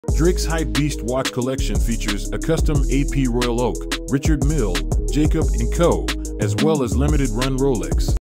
Drake's Hype Beast watch collection features a custom AP Royal Oak, Richard Mille, Jacob & Co., as well as limited run Rolex.